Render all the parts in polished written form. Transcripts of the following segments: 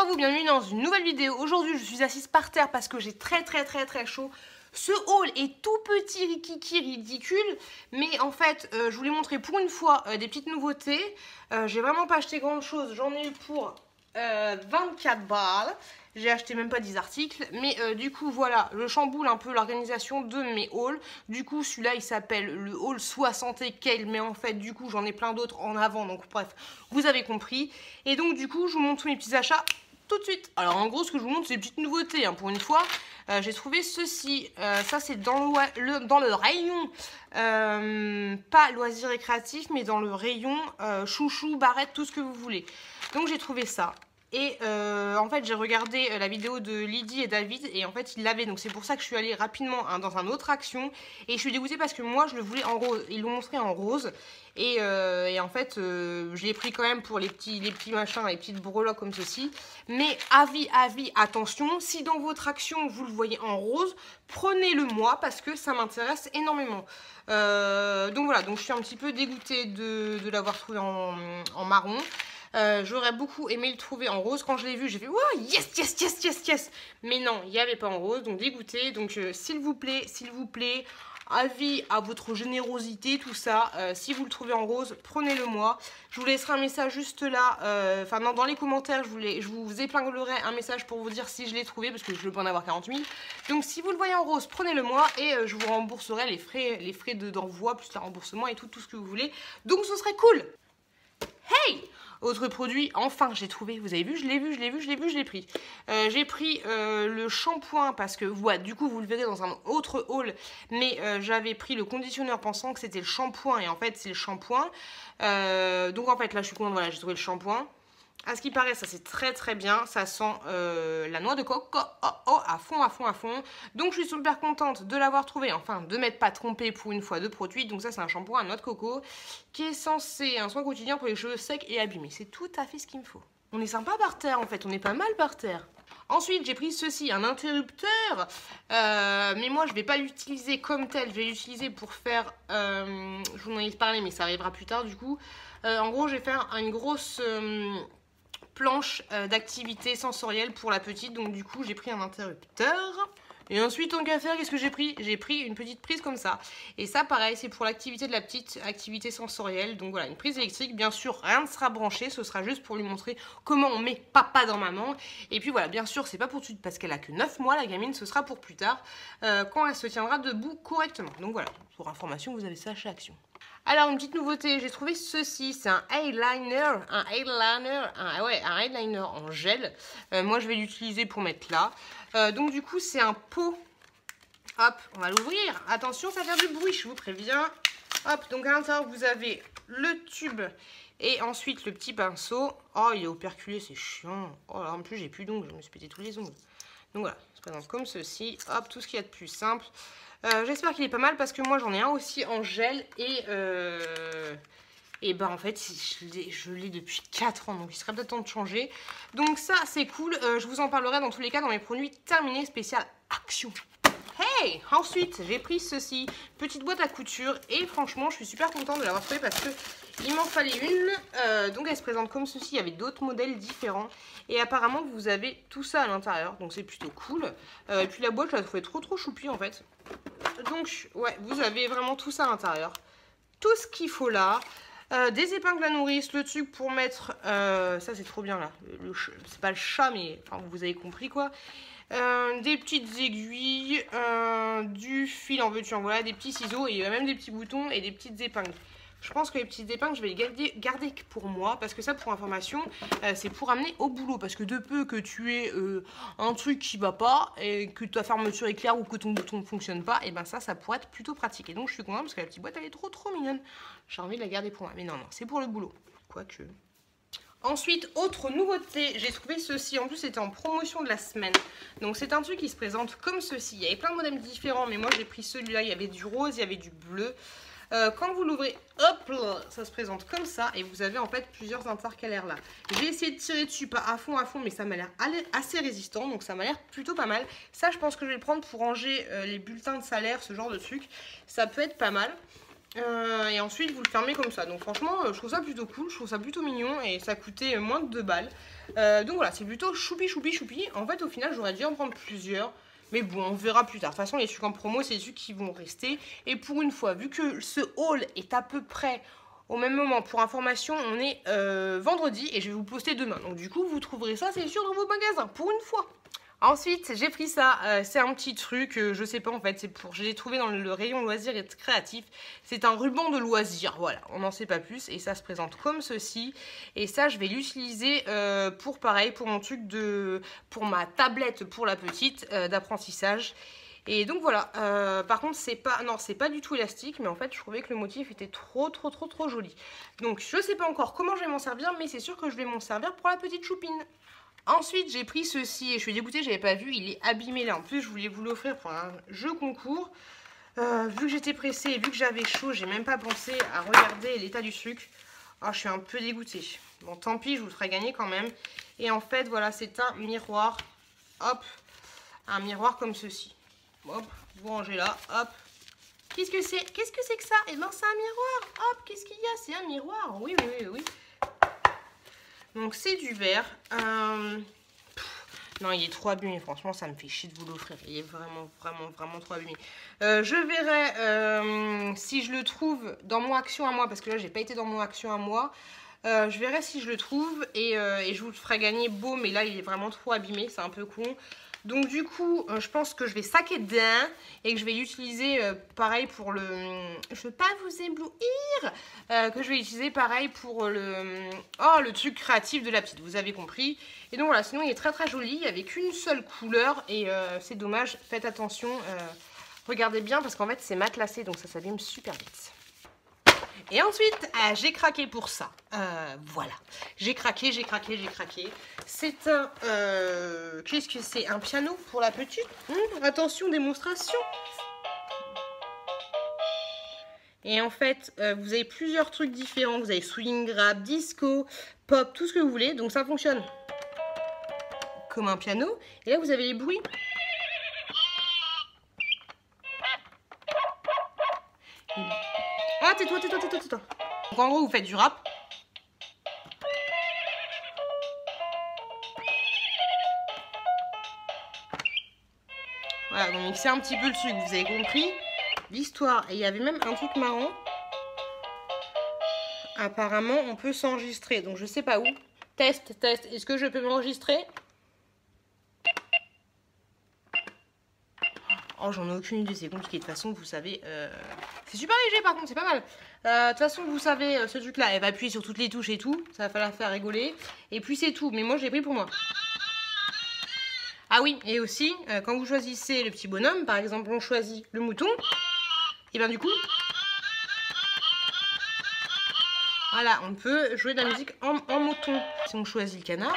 vous, bienvenue dans une nouvelle vidéo. Aujourd'hui je suis assise par terre parce que j'ai très chaud. Ce haul est tout petit, rikiki, ridicule, mais en fait je voulais montrer pour une fois des petites nouveautés. J'ai vraiment pas acheté grand chose, j'en ai eu pour 24 balles. J'ai acheté même pas 10 articles, mais du coup voilà, je chamboule un peu l'organisation de mes hauls. Du coup celui-là il s'appelle le haul 60 et Kale, mais en fait du coup j'en ai plein d'autres en avant, donc bref, vous avez compris. Et donc du coup je vous montre tous mes petits achats tout de suite. Alors en gros ce que je vous montre c'est des petites nouveautés, hein, pour une fois. J'ai trouvé ceci, ça c'est dans le rayon, pas loisirs et créatifs, mais dans le rayon chouchou, barrette, tout ce que vous voulez. Donc j'ai trouvé ça. Et en fait j'ai regardé la vidéo de Lydie et David et en fait ils l'avaient, donc c'est pour ça que je suis allée rapidement dans un autre action. Et je suis dégoûtée parce que moi je le voulais en rose, ils l'ont montré en rose. Et en fait je l'ai pris quand même pour les petits machins, les petites breloques comme ceci. Mais avis, attention, si dans votre action vous le voyez en rose, prenez-le moi parce que ça m'intéresse énormément. Donc voilà, donc je suis un petit peu dégoûtée de l'avoir trouvé en marron. J'aurais beaucoup aimé le trouver en rose. Quand je l'ai vu, j'ai fait wow, yes. Mais non, il n'y avait pas en rose, donc dégoûté. Donc s'il vous plaît, avis à votre générosité, tout ça. Si vous le trouvez en rose, prenez-le moi. Je vous laisserai un message juste là. Enfin, dans les commentaires, je vous épinglerai un message pour vous dire si je l'ai trouvé, parce que je ne peux en avoir 40 000. Donc si vous le voyez en rose, prenez-le moi et je vous rembourserai les frais d'envoi, plus le remboursement et tout ce que vous voulez. Donc ce serait cool. Hey! Autre produit, enfin j'ai trouvé, vous avez vu, je l'ai pris. J'ai pris le shampoing parce que, voilà, du coup vous le verrez dans un autre haul, mais j'avais pris le conditionneur pensant que c'était le shampoing et en fait c'est le shampoing. Donc en fait là je suis contente, voilà, j'ai trouvé le shampoing. À ce qui paraît, ça c'est très bien, ça sent la noix de coco à fond. Donc je suis super contente de l'avoir trouvé, enfin de m'être pas trompée pour une fois de produit. Donc ça c'est un shampoing à noix de coco qui est censé un soin quotidien pour les cheveux secs et abîmés. C'est tout à fait ce qu'il me faut. On est sympa par terre en fait, on est pas mal par terre. Ensuite, j'ai pris ceci, un interrupteur, mais moi je vais pas l'utiliser comme tel, je vais l'utiliser pour faire, je vous en ai parlé mais ça arrivera plus tard du coup. En gros, je vais faire une grosse planche d'activité sensorielle pour la petite, donc du coup j'ai pris un interrupteur. Et ensuite, tant qu'à faire, qu'est-ce que j'ai pris? J'ai pris une petite prise comme ça. Et ça, pareil, c'est pour l'activité de la petite, activité sensorielle. Donc voilà, une prise électrique. Bien sûr, rien ne sera branché. Ce sera juste pour lui montrer comment on met papa dans maman. Et puis voilà, bien sûr, c'est pas pour tout de suite parce qu'elle a que 9 mois, la gamine. Ce sera pour plus tard, quand elle se tiendra debout correctement. Donc voilà, pour information, vous avez ça à chaque action. Alors, une petite nouveauté, j'ai trouvé ceci, c'est un eyeliner en gel. Moi, je vais l'utiliser pour mettre là. Donc, du coup, c'est un pot. Hop, on va l'ouvrir. Attention, ça va faire du bruit, je vous préviens. Hop, donc à l'intérieur, vous avez le tube et ensuite le petit pinceau. Oh, il est operculé, c'est chiant. Oh là, en plus, j'ai plus d'ongles, je me suis pété tous les ongles. Donc voilà, ça se présente comme ceci. Hop, tout ce qu'il y a de plus simple. J'espère qu'il est pas mal parce que moi j'en ai un aussi en gel et ben en fait je l'ai depuis 4 ans, donc il serait peut-être temps de changer. Donc ça c'est cool, je vous en parlerai dans tous les cas dans mes produits terminés spécial action. Hey! Ensuite j'ai pris ceci, petite boîte à couture et franchement je suis super contente de l'avoir trouvé parce que il m'en fallait une. Donc elle se présente comme ceci, il y avait d'autres modèles différents et apparemment vous avez tout ça à l'intérieur, donc c'est plutôt cool. Et puis la boîte je la trouvais trop choupie en fait. Donc ouais, vous avez vraiment tout ça à l'intérieur, tout ce qu'il faut là. Des épingles à nourrice, le truc pour mettre, ça c'est trop bien là, c'est pas le chat mais enfin, vous avez compris quoi. Des petites aiguilles, du fil en veux-tu en voilà, des petits ciseaux et même des petits boutons et des petites épingles. Je pense que les petites épingles, je vais les garder pour moi parce que ça, pour information, c'est pour amener au boulot. Parce que de peu que tu aies un truc qui va pas et que ta fermeture est claire ou que ton bouton ne fonctionne pas, et ben ça pourrait être plutôt pratique. Et donc, je suis contente parce que la petite boîte, elle est trop mignonne. J'ai envie de la garder pour moi. Mais non, c'est pour le boulot. Quoique. Ensuite, autre nouveauté, j'ai trouvé ceci. En plus, c'était en promotion de la semaine. Donc, c'est un truc qui se présente comme ceci. Il y avait plein de modèles différents, mais moi, j'ai pris celui-là. Il y avait du rose, il y avait du bleu. Quand vous l'ouvrez, hop là, ça se présente comme ça et vous avez en fait plusieurs intercalaires là. J'ai essayé de tirer dessus, pas à fond, mais ça m'a l'air assez résistant, donc ça m'a l'air plutôt pas mal. Ça, je pense que je vais le prendre pour ranger les bulletins de salaire, ce genre de truc. Ça peut être pas mal. Et ensuite vous le fermez comme ça. Donc franchement je trouve ça plutôt cool, je trouve ça plutôt mignon et ça coûtait moins de 2 balles. Donc voilà, c'est plutôt choupi choupi choupi. En fait au final j'aurais dû en prendre plusieurs. Mais bon, on verra plus tard. De toute façon, les trucs en promo, c'est les trucs qui vont rester. Et pour une fois, vu que ce haul est à peu près au même moment, pour information, on est vendredi et je vais vous poster demain. Donc du coup, vous trouverez ça, c'est sûr, dans vos magasins, pour une fois. Ensuite, j'ai pris ça, c'est un petit truc, je sais pas en fait, c'est pour, je l'ai trouvé dans le rayon loisirs et créatifs. C'est un ruban de loisirs, voilà, on n'en sait pas plus. Et ça se présente comme ceci. Et ça, je vais l'utiliser pour pareil, pour mon truc de, pour ma tablette pour la petite d'apprentissage. Et donc voilà, par contre c'est pas, non c'est pas du tout élastique, mais en fait je trouvais que le motif était trop joli. Donc je sais pas encore comment je vais m'en servir, mais c'est sûr que je vais m'en servir pour la petite choupine. Ensuite, j'ai pris ceci et je suis dégoûtée, j'avais pas vu, il est abîmé là. En plus, je voulais vous l'offrir pour un jeu concours. Vu que j'étais pressée et vu que j'avais chaud, j'ai même pas pensé à regarder l'état du truc. Oh, je suis un peu dégoûtée. Bon, tant pis, je vous le ferai gagner quand même. Et en fait, voilà, c'est un miroir. Hop, un miroir comme ceci. Hop, vous rangez là, hop. Qu'est-ce que c'est? Qu'est-ce que c'est que ça? Eh ben, c'est un miroir. Hop, qu'est-ce qu'il y a? C'est un miroir. Oui, oui, oui, oui. Donc c'est du verre. Non, il est trop abîmé. Franchement, ça me fait chier de vous l'offrir. Il est vraiment trop abîmé. Je verrai si je le trouve dans mon action à moi. Parce que là, j'ai pas été dans mon action à moi. Je verrai si je le trouve. Et je vous le ferai gagner beau. Mais là, il est vraiment trop abîmé. C'est un peu con. Donc du coup, je pense que je vais saquer dedans et que je vais l'utiliser pareil pour le... Je veux pas vous éblouir. Que je vais utiliser pareil pour le... Oh, le truc créatif de la petite, vous avez compris. Et donc voilà, sinon il est très joli avec une seule couleur et c'est dommage. Faites attention, regardez bien parce qu'en fait c'est matelassé donc ça s'abîme super vite. Et ensuite, j'ai craqué pour ça. Voilà. J'ai craqué. C'est un... Qu'est-ce que c'est? Un piano pour la petite. Attention, démonstration. Et en fait, vous avez plusieurs trucs différents. Vous avez swing, rap, disco, pop, tout ce que vous voulez. Donc ça fonctionne comme un piano. Et là, vous avez les bruits. Ah, tais-toi. Donc en gros, vous faites du rap. Voilà, donc mixez un petit peu le truc, vous avez compris l'histoire. Et il y avait même un truc marrant. Apparemment, on peut s'enregistrer. Donc je sais pas où. Test. Est-ce que je peux m'enregistrer? Oh, j'en ai aucune idée, c'est compliqué. De toute façon, vous savez, c'est super léger par contre, c'est pas mal. De toute façon, vous savez, ce truc-là, elle va appuyer sur toutes les touches et tout. Ça va falloir faire rigoler. Et puis c'est tout. Mais moi, je l'ai pris pour moi. Ah oui, et aussi, quand vous choisissez le petit bonhomme, par exemple, on choisit le mouton. Et bien du coup, voilà, on peut jouer de la musique en mouton. Si on choisit le canard,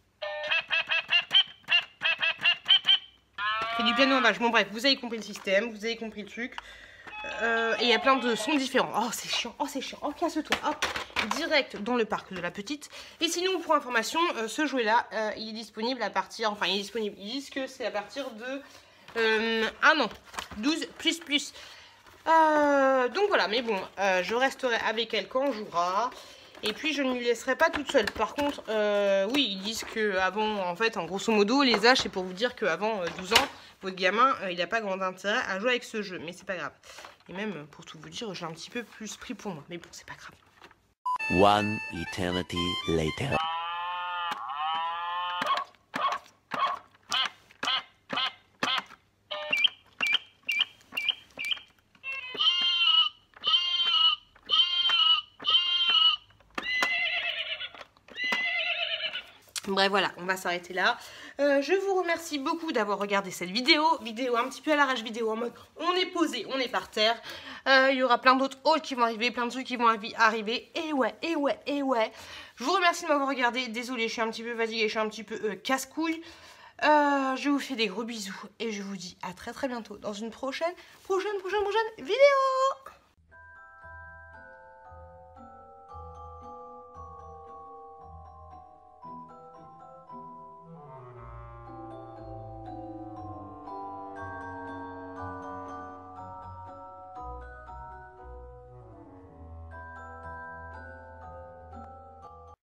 fait du piano en vache. Bon bref, vous avez compris le système, vous avez compris le truc. Et il y a plein de sons différents. Oh c'est chiant, oh casse-toi, hop, direct dans le parc de la petite. Et sinon pour information, ce jouet là, il est disponible à partir, enfin il est disponible, ils disent que c'est à partir de 1 an, 12 plus. Donc voilà, mais bon, je resterai avec elle quand on jouera. Et puis je ne lui laisserai pas toute seule. Par contre, oui, ils disent que avant, en fait, en grosso modo, les âges, c'est pour vous dire qu'avant 12 ans, votre gamin, il n'a pas grand intérêt à jouer avec ce jeu. Mais c'est pas grave. Et même, pour tout vous dire, j'ai un petit peu plus pris pour moi. Mais bon, c'est pas grave. One eternity later. Bref, voilà, on va s'arrêter là. Je vous remercie beaucoup d'avoir regardé cette vidéo un petit peu à l'arrache, vidéo en mode on est posé, on est par terre. Il y aura plein d'autres hauls qui vont arriver, plein de trucs qui vont arriver. Et ouais. Je vous remercie de m'avoir regardé. Désolée, je suis un petit peu fatiguée, je suis un petit peu casse-couille. Je vous fais des gros bisous et je vous dis à très bientôt dans une prochaine vidéo.